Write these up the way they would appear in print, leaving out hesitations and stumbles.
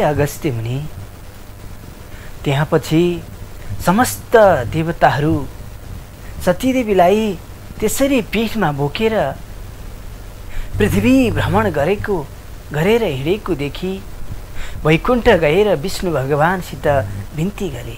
अगस्त्य मुनि। त्यहाँ पछि समस्त देवताहरू सतीदेवीलाई त्यसरी पीठमा बोकेर पृथ्वी भ्रमण गरेर हिँडेको देखि वैकुण्ठ गएर विष्णु भगवानसित बिन्ती गरे,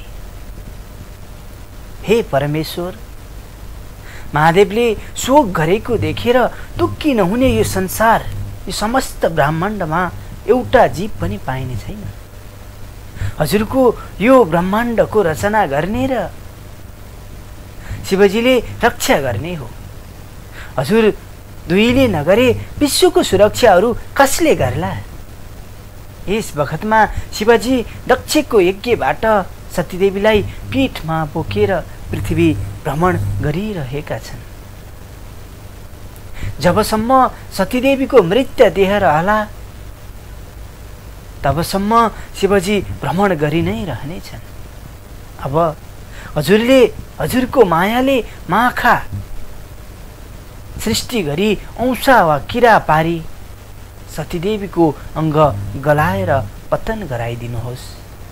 हे परमेश्वर, महादेवले शोक गरेको देखेर दुःखी नहुने यो संसार, यो समस्त ब्रह्माण्डमा एउटा जीव पनि पाइने छैन। हजुरको यो ब्रह्माण्डको रचना गर्ने र शिवजीले रक्षा गर्ने हो। हजुर दुईले नगरे विश्वको सुरक्षाहरू कसले गर्ला? यस बखतमा शिवजी दक्षको यज्ञबाट सतीदेवीलाई पीठमा बोकेर पृथ्वी भ्रमण गरिरहेका छन्। जबसम्म सतीदेवीको मृत देह रहला तबसम्म शिवजी भ्रमण गरि नै रहनेछन्। अब हजुरले हजुरको मायाले माखा सृष्टि गरी औँसा वा किरा पारी सतीदेवीको अङ्ग गलाएर पतन गराइदिनुहोस्।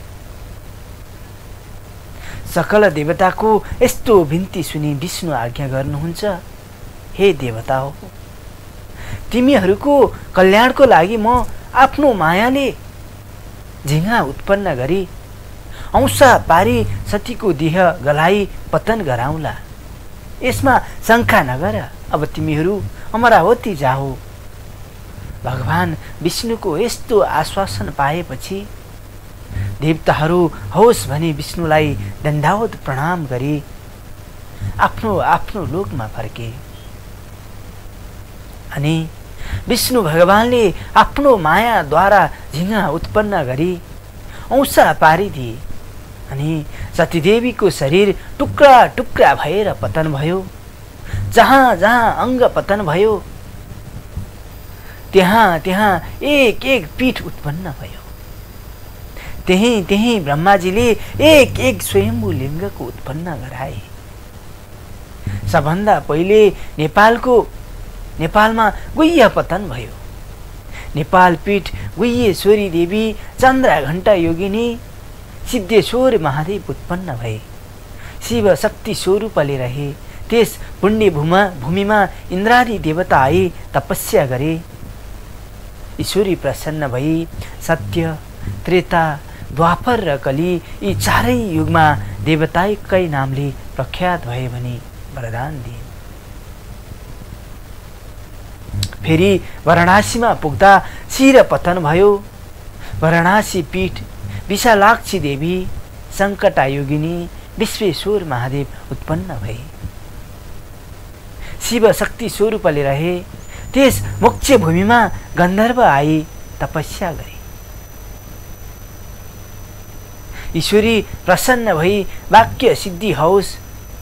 सकल देवताको यस्तो बिन्ती सुनि विष्णु आज्ञा गर्नुहुन्छ, हे देवता हो, तिमीहरूको कल्याणको लागि म आफ्नो मायाले झिङ्गा उत्पन्न गरी औँसा पारी सतीको देह गलाई पतन गराउँला। यसमा शङ्का नगर, अब तिमीहरू अमरावती जाओ। भगवान विष्णुको यस्तो आश्वासन पाएपछि देवताहरू होस् भने विष्णुलाई दण्डावत प्रणाम गरी आफ्नो आफ्नो लोकमा फर्के। अनि विष्णु भगवानले आफ्नो मायाद्वारा झिङ्गा उत्पन्न गरी औँसा पारिदिए अनि सतीदेवीको शरीर टुक्रा टुक्रा भएर पतन भयो। जहाँ जहाँ अङ्ग पतन भयो त्यहाँ त्यहाँ एक एक पीठ उत्पन्न भयो। त्यही त्यही ब्रह्माजीले एक एक स्वयम्भू लिङ्गको उत्पन्न गराए। सबभन्दा पहिले नेपालमा गुह्य पतन भयो। नेपाल पीठ गुह्येश्वरी देवी, चन्द्र घण्टा योगिनी, सिद्धेश्वर महादेव उत्पन्न भए। शिव शक्ति स्वरूपले रहे। त्यस पुण्य भूमिमा इन्द्रादि देवता आए, तपस्या गरे। ईश्वरी प्रसन्न भई सत्य, त्रेता, द्वापर र कली यी चारै युगमा देवताकै नामले प्रख्यात भए भनी वरदान दिए। फेरि वाराणसीमा पुग्दा शिर पतन भयो। वाराणसी पीठ विशालाक्षी देवी, सङ्कटा योगिनी, विश्वेश्वर महादेव उत्पन्न भए। शिव शक्ति स्वरूपले रहे। त्यस मोक्ष भूमिमा गन्धर्व आई तपस्या गरे। ईश्वरी प्रसन्न भई वाक्य सिद्धि होस्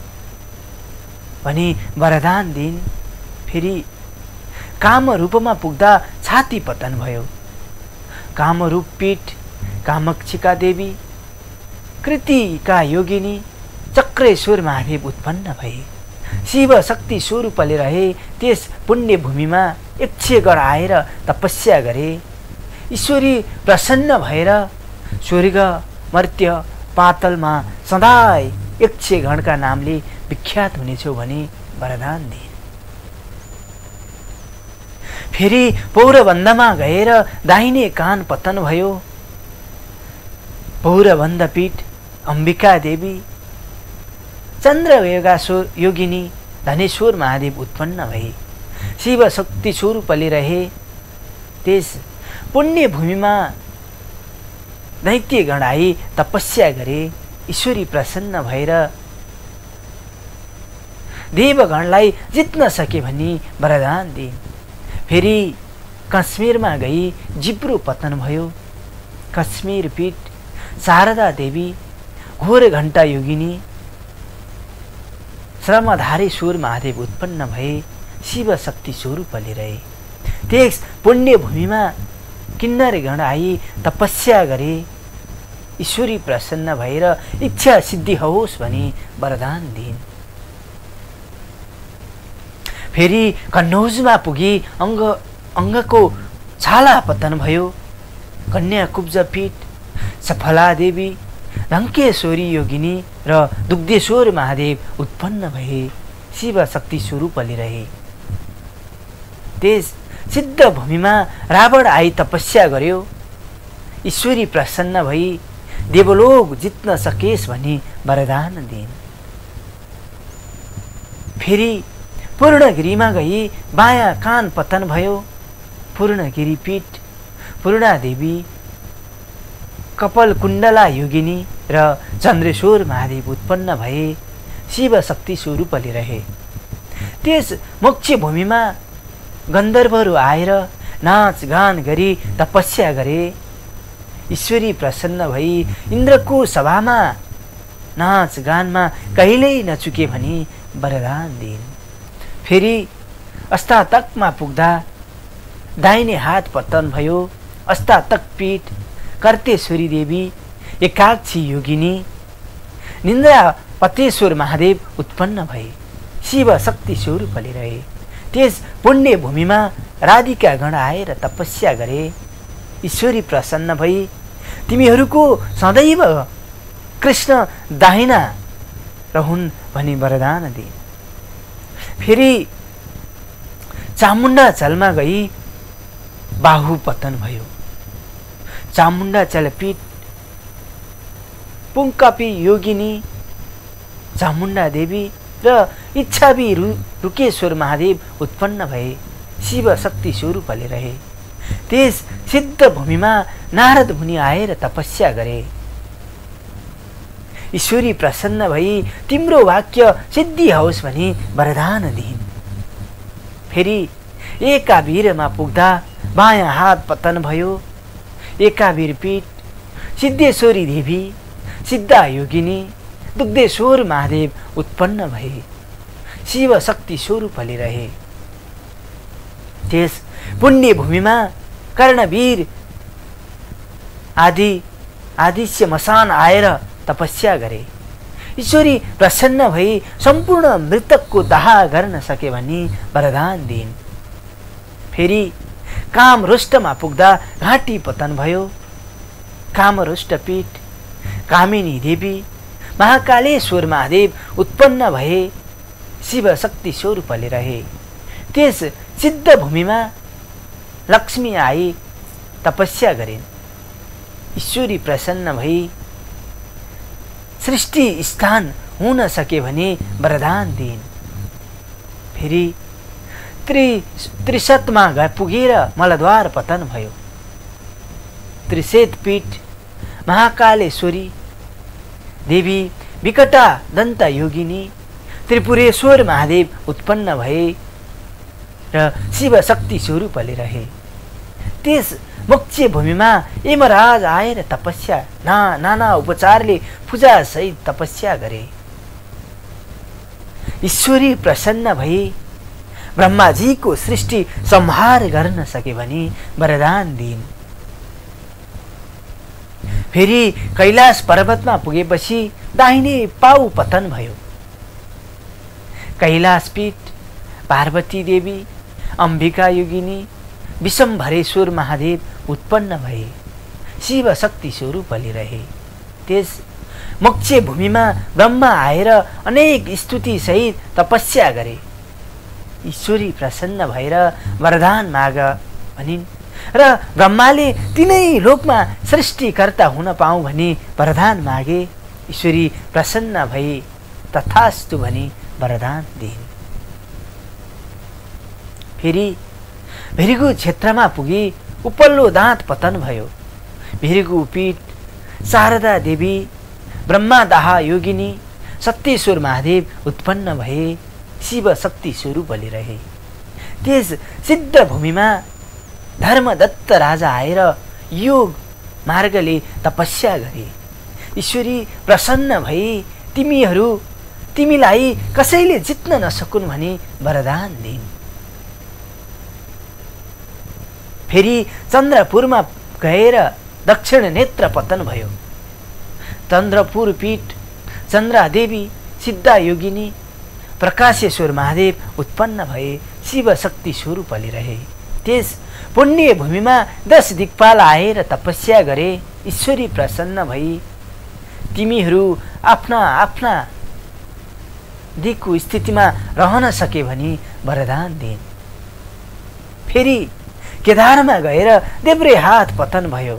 भनी वरदान दिइन्। फेरि कामरूपमा पुग्दा छाती पतन भयो। कामरूप पीठ कामक्षिका देवी, कृतिका योगिनी, चक्रेश्वर महादेव उत्पन्न भए। शिव शक्ति स्वरूपले रहे। त्यस पुण्य भूमिमा यक्षगण आएर तपस्या गरे। ईश्वरी प्रसन्न भएर स्वर्ग, मर्त्य, पातलमा सदाय यक्षगणका नामले विख्यात हुनेछौ भनी वरदान दिए। फेरि पौरबन्धमा गएर दाहिने कान पतन भयो। पौरबन्ध पीठ अम्बिका देवी, चन्द्र योगिनी, धनेश्वर महादेव उत्पन्न भए। शिव शक्ति स्वरूपले रहे। त्यस पुण्य भूमिमा दैत्यगण आई तपस्या गरे। ईश्वरी प्रसन्न भएर देवगणलाई जित्न सके भनी वरदान दिए। फेरि कश्मीरमा गई जिब्रो पतन भयो। कश्मीर पीठ शारदा देवी, घोर घण्टा योगिनी, श्रमधारेश्वर महादेव उत्पन्न भए। शिव शक्ति स्वरूपले रहे। त्यस पुण्य भूमिमा किन्नरगण आई तपस्या गरे। ईश्वरी प्रसन्न भएर इच्छा सिद्धि होस् भनी वरदान दिइन्। फेरि कन्नौजमा पुगी अङ्गको छाला पतन भयो। कन्या कुब्ज पीठ, सफला देवी, रङ्केश्वरी योगिनी र दुग्धेश्वर महादेव उत्पन्न भए शिव शक्ति स्वरूपले रहे। त्यस सिद्ध भूमिमा रावण आई तपस्या गर्यो। ईश्वरी प्रसन्न भई देवलोक जित्न सकेस् भनी वरदान दिइन्। फेरि पूर्णगिरीमा गई बायाँ कान पतन भयो। पूर्णगिरी पीठ, पूर्णा देवी, कपाल कुण्डला योगिनी र चन्द्रेश्वर महादेव उत्पन्न भए शिव शक्ति स्वरूपले रहे। त्यस मोक्ष भूमिमा गन्धर्वहरू आएर नाचगान गरी तपस्या गरे। ईश्वरी प्रसन्न भई इन्द्रको सभामा नाचगानमा कहिल्यै नचुके भनी वरदान दिइन्। फेरि अस्तातकमा पुग्दा दाहिने हात पतन भयो। अस्तातक पीठ, कर्तेश्वरी देवी, एकाक्षी योगिनी, निन्द्रा पतेश्वर महादेव उत्पन्न भए शिव शक्ति स्वरूपले रहे। त्यस पुण्य भूमिमा राधिका गण आएर तपस्या गरे। ईश्वरी प्रसन्न भई तिमीहरूको सदैव कृष्ण दाहिना रहून् भनी वरदान दिए। फेरि चामुण्डा चलमा गई बाहु पतन भयो। चामुण्डा चलपीठ, पुङ्कापी योगिनी, चामुण्डा देवी र इच्छावी रुकेश्वर महादेव उत्पन्न भए शिव शक्ति स्वरूपले रहे। त्यस सिद्ध भूमिमा नारद मुनि आएर तपस्या गरे। ईश्वरी प्रसन्न भई तिम्रो वाक्य सिद्धि होस् भनी वरदान दिइन्। फेरि एकावीरमा पुग्दा बायाँ हात पतन भयो। एकावीर पीठ, सिद्धेश्वरी देवी, सिद्धा योगिनी, दुग्धेश्वर महादेव उत्पन्न भए शिव शक्ति स्वरूपले रहे। त्यस पुण्य भूमिमा कर्णवीर आदिश्य मसान आएर तपस्या गरे। ईश्वरी प्रसन्न भई सम्पूर्ण मृतकको दाह गर्न सके भनी वरदान दिइन्। फेरि कामरुष्टमा पुग्दा घाँटी पतन भयो। कामरुष्ट पीठ, कामिनी देवी, महाकालेश्वर महादेव उत्पन्न भए शिव शक्ति स्वरूपले रहे। त्यस सिद्ध भूमिमा लक्ष्मी आई तपस्या गरिन्। ईश्वरी प्रसन्न भई सृष्टि स्थान हुन सके भने वरदान दिइन्। फेरि त्रिशतमा पुगेर मलद्वार पतन भयो। त्रिशेत पीठ, महाकालेश्वरी देवी, विकटा दन्ता योगिनी, त्रिपुरेश्वर महादेव उत्पन्न भए र शिव शक्ति स्वरूपले रहे। त्यस मोक्ष भूमिमा यमराज आएर तपस्या नाना उपचारले पूजा सहित तपस्या गरे। ईश्वरी प्रसन्न भई ब्रह्माजीको सृष्टि संहार गर्न सके भनी वरदान दिइन्। फेरि कैलाश पर्वतमा पुगेपछि दाहिने पाउ पतन भयो। कैलाश पीठ, पार्वती देवी, अम्बिका योगिनी, विशम्भरेश्वर महादेव उत्पन्न भए शिव शक्ति स्वरूपले रहे। त्यस मोक्ष भूमिमा ब्रह्मा आएर अनेक स्तुति सहित तपस्या गरे। ईश्वरी प्रसन्न भएर वरदान माग भनिन् र ब्रह्माले तिनै लोकमा सृष्टिकर्ता हुन पाऊँ भनी वरदान मागे। ईश्वरी प्रसन्न भई तथास्तु भनी वरदान दिइन्। फेरि भिरगु क्षेत्रमा पुगी उपल्लो दाँत पतन भयो। भिरगु पीठ, शारदा देवी, ब्रह्मादाह योगिनी, सत्येश्वर महादेव उत्पन्न भए शिव शक्ति स्वरूपले रहे। त्यस सिद्ध भूमिमा धर्मदत्त राजा आएर योग मार्गले तपस्या गरे। ईश्वरी प्रसन्न भई तिमीलाई कसैले जित्न नसकुन् भनी वरदान दिइन्। फेरि चन्द्रपुरमा गएर दक्षिण नेत्र पतन भयो। चन्द्रपुर पीठ, चन्द्रा देवी, सिद्धा योगिनी, प्रकाशेश्वर महादेव उत्पन्न भए शिव शक्ति स्वरूपले रहे। त्यस पुण्य भूमिमा 10 दिक्पाल आएर तपस्या गरे। ईश्वरी प्रसन्न भई तिमीहरू आफ्ना आफ्ना दिक्को स्थितिमा रहन सके भनी वरदान दिइन्। फेरि केदारमा गएर देब्रे हात पतन भयो।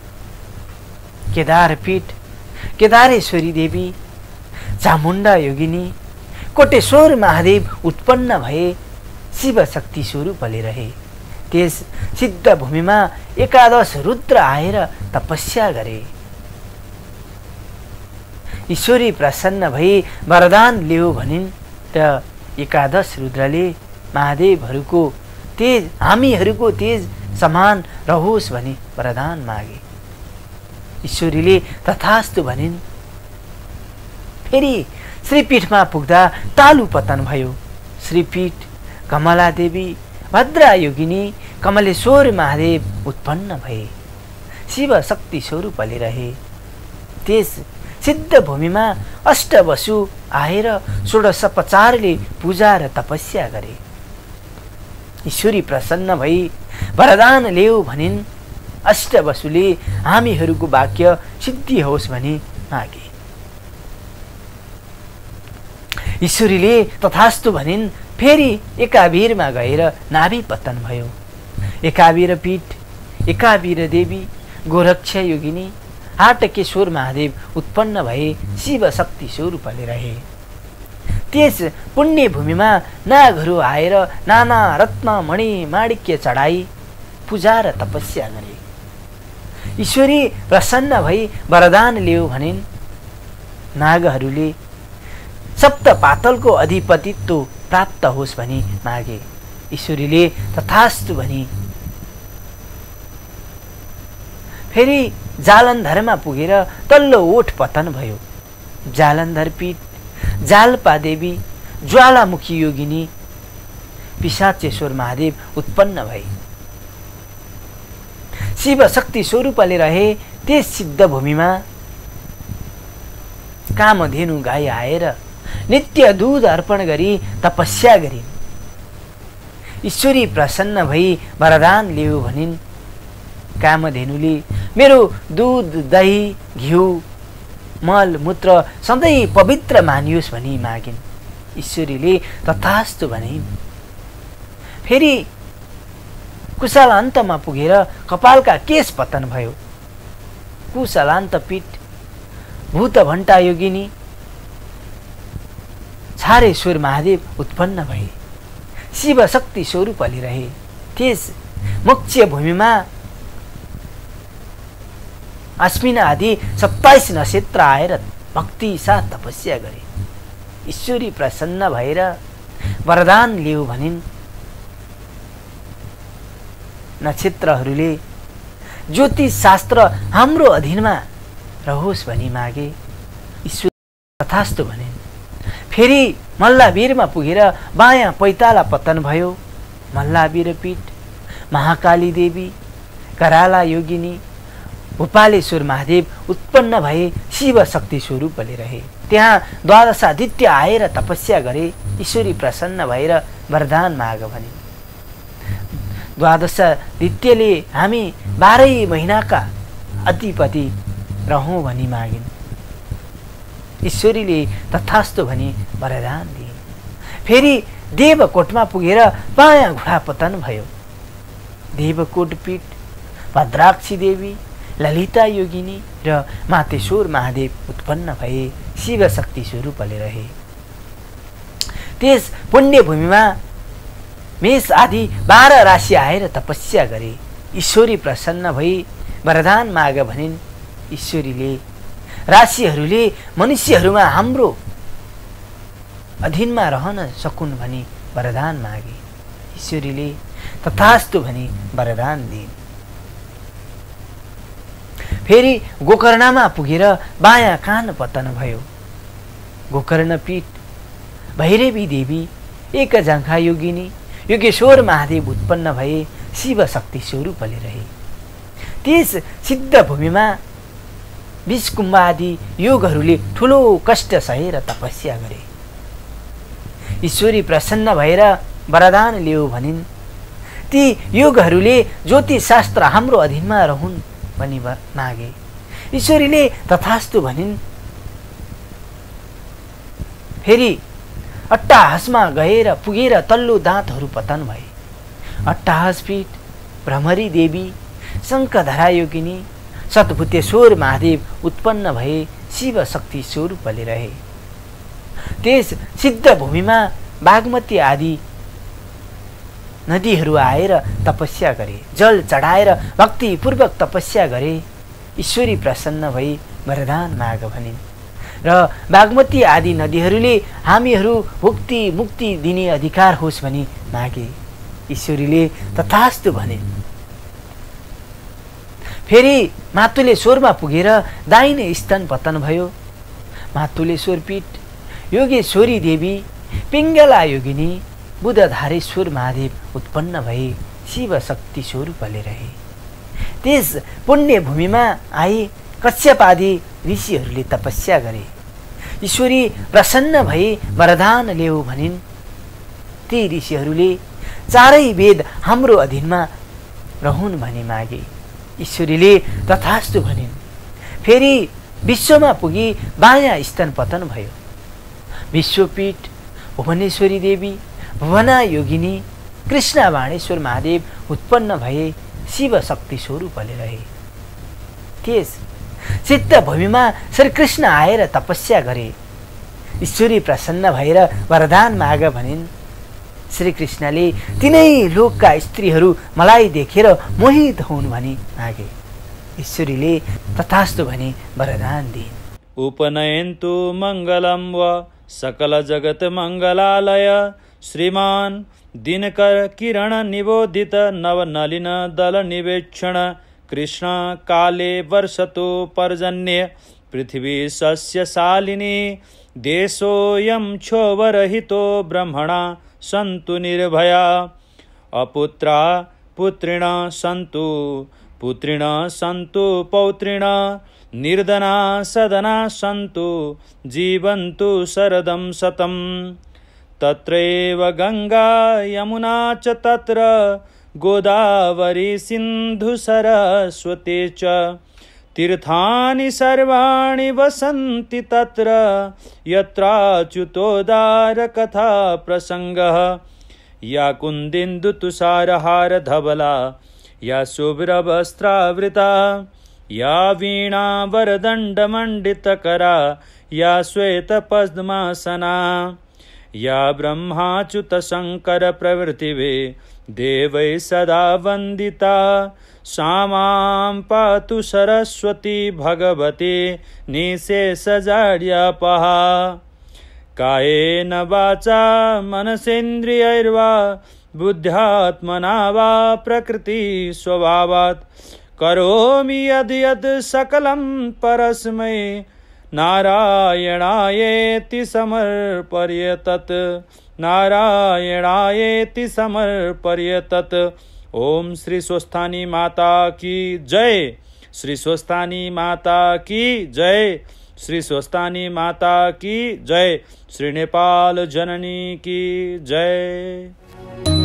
केदारपीठ केदारेश्वरी देवी चामुण्डा योगिनी कोटेश्वर महादेव उत्पन्न भए शिव शक्ति स्वरूपले रहे। त्यस सिद्ध भूमिमा 11 रुद्र आएर तपस्या गरे। ईश्वरी प्रसन्न भई वरदान लियो भनिन् र 11 रुद्रले महादेवहरूको तेज हामीहरूको तेज समान रहोस् भनी वरदान मागे। ईश्वरीले तथास्तु भनिन्। फेरि श्रीपीठमा पुग्दा तालु पतन भयो। श्रीपीठ कमला देवी भद्रा योगिनी कमलेश्वर महादेव उत्पन्न भए। शिव शक्ति स्वरूपले रहे। त्यस सिद्ध भूमिमा अष्टवसु आएर 16 पूजा र तपस्या गरे। ईश्वरी प्रसन्न भई वरदान ल्याऊ भनिन्। अष्टवसुले हामीहरूको वाक्य सिद्धि होस् भनी मागे। ईश्वरीले तथास्तु भनिन्। फेरि एकावीरमा गएर नाभि पतन भयो। एकावीर पीठ एकावीर देवी गोरक्ष योगिनी हाटकेश्वर महादेव उत्पन्न भए शिव शक्ति स्वरूपले रहे। त्यस पुण्य भूमिमा नागहरू आएर नाना रत्न मणि माणिक्य चढाई पूजा र तपस्या गरे। ईश्वरी प्रसन्न भई वरदान ल्याऊ भनिन्। नागहरूले सप्त पातलको अधिपतित्व प्राप्त होस् भनी मागे। ईश्वरीले तथास्तु भनी फेरि जालन्धरमा पुगेर तल्लो ओठ पतन भयो। जालन्धर पीठ जालपा देवी ज्वालामुखी योगिनी पिशाचेश्वर महादेव उत्पन्न भए। शिव शक्ति स्वरूपले रहे। त्यस सिद्ध भूमिमा कामधेनु गाई आएर नित्य दूध अर्पण गरी तपस्या गरिन्। ईश्वरी प्रसन्न भई वरदान ल्याऊ भनिन्। कामधेनुले मेरो दूध दही घिउ मल मूत्र सधैँ पवित्र मानियोस् भनी मागिन्। ईश्वरीले तथास्तु भनिन्। फेरि कुशलान्तमा पुगेर कपालका केश पतन भयो। कुशलान्त पीठ भूतभण्टा योगिनी छारेश्वर महादेव उत्पन्न भए। शिव शक्ति स्वरूपले रहे। त्यस मोक्ष भूमिमा अश्विन आदि 27 नक्षत्र आएर भक्ति साथ तपस्या गरे। ईश्वरी प्रसन्न भएर वरदान ल्याऊ भनिन्। नक्षत्रहरूले ज्योतिष शास्त्र हाम्रो अधीनमा रहोस् भनी मागे। ईश्वर तथास्तु भनिन्। फेरि मल्लावीरमा पुगेर बायाँ पैताला पतन भयो। मल्लावीर पीठ महाकाली देवी कराला योगिनी भूपालेश्वर महादेव उत्पन्न भए शिव शक्ति स्वरूपले रहे। त्यहाँ द्वादशादित्य आएर तपस्या गरे। ईश्वरी प्रसन्न भएर वरदान माग भने। द्वादशादित्यले हामी 12 महिनाका अधिपति रहौं भनी मागिन्। ईश्वरीले तथास्तु भनी वरदान दिए। फेरि देवकोटमा पुगेर बायाँ घुँडा पतन भयो। देवकोट पीठ भद्राक्षी देवी ललिता योगिनी र मातेश्वर महादेव उत्पन्न भए। शिव शक्ति स्वरूपले रहे। त्यस पुण्य भूमिमा मेष आदि 12 राशि आएर तपस्या गरे। ईश्वरी प्रसन्न भई वरदान माग भनिन्। ईश्वरीले राशिहरूले मनुष्यहरूमा हाम्रो अधीनमा रहन सकुन् भनी वरदान मागे। ईश्वरीले तथास्तु भनी वरदान दिए। फेरि गोकर्णमा पुगेर बायाँ कान पतन भयो। गोकर्ण पीठ भैरवी देवी एक जङ्घा योगिनी योगेश्वर महादेव उत्पन्न भए। शिव शक्ति स्वरूपले रहे। त्यस सिद्ध भूमिमा विषकुम्भ आदि योगहरूले ठुलो कष्ट सहेर तपस्या गरे। ईश्वरी प्रसन्न भएर वरदान ल्याऊ भनिन्। ती योगहरूले ज्योतिषशास्त्र हाम्रो अधीनमा रहन् भनी मागे। ईश्वरीले तथास्तु भनिन्। फेरि अट्टाहसमा गएर पुगेर तल्लो दाँतहरू पतन भए। अट्टाहसपीठ भ्रमरी देवी शङ्खधरा योगिनी सतभुतेश्वर महादेव उत्पन्न भए शिव शक्ति स्वरूपले रहे। त्यस सिद्ध भूमिमा बागमती आदि नदीहरू आएर तपस्या गरे, जल चढाएर भक्तिपूर्वक तपस्या गरे। ईश्वरी प्रसन्न भई वरदान माग भनिन् र बागमती आदि नदीहरूले हामीहरू भुक्ति मुक्ति दिने अधिकार होस् भनी मागे। ईश्वरीले तथास्तु भने। फेरि मातुलेश्वरमा पुगेर दाहिने स्तन पतन भयो। मातुलेश्वर पीठ योगेश्वरी देवी पिङ्गला योगिनी बुधधारेश्वर महादेव उत्पन्न भए शिव शक्ति स्वरूपले रहे। त्यस पुण्य भूमिमा आए कश्यप आदि ऋषिहरूले तपस्या गरे। ईश्वरी प्रसन्न भए वरदान ल्याऊ भनिन्। ती ऋषिहरूले चारै वेद हाम्रो अधीनमा रहन् भनी मागे। ईश्वरीले तथास्तु भनिन्। फेरि विश्वमा पुगी बायाँ स्तन पतन भयो। विश्वपीठ भुवनेश्वरी देवी भुवना योगिनी कृष्ण बाणेश्वर महादेव उत्पन्न भए शिव शक्ति स्वरूपले रहे। त्यस सिद्ध भूमिमा श्रीकृष्ण आएर तपस्या गरे। ईश्वरी प्रसन्न भएर वरदान माग भनिन्। श्रीकृष्णले तिनै लोकका स्त्रीहरू मलाई देखेर मोहित हुन् भनी मागे। ईश्वरीले तथास्तु भनी वरदान दिइन्। उपनयन्तु मङ्गलं व सकल जगत मङ्गलालय श्रीमान दिनकर किरण निबोधित नवनलिन दल निवेक्षण कृष्ण काले वर्षतु पर्जन्य पृथ्वी सस्यशालिनी देशोऽयं क्षोभरहितो ब्रह्मणा सन्तु निर्भया अपुत्रा पुत्रिण सन्तु पुत्रिण सन्तु पौत्रिण निर्धना सदना सन्तु जीवन्तु शरदं शतं तत्रैव गंगा यमुना च तत्र गोदावरी सिन्धु सरस्वती च तीर्थानि सर्वाणि वसन्ति तत्र यत्राच्युतोदार कथा प्रसंगः या कुन्दिन्दु तुषारहार धवला या शुभ्रवस्त्रावृता या वीणा वरदण्डमण्डितकरा या श्वेतपद्मासना या ब्रह्माच्युत शंकर प्रवृत्तिवे देवै सदा वन्दिता सा मां पातु सरस्वती भगवती निशेषजाड्यापहा कायेन वाचा मनसेन्द्रियैर्वा बुद्ध्यात्मना वा प्रकृति स्वभावात् करोमि यद् सकलं परस्मै नारायणायेति समर्पयेतत् नारायणायेति समर्पयेतत्। ओम श्री स्वस्थानी माता की जय। श्री स्वस्थानी माता की जय। श्री स्वस्थानी माता की जय। श्री नेपाल जननी की जय।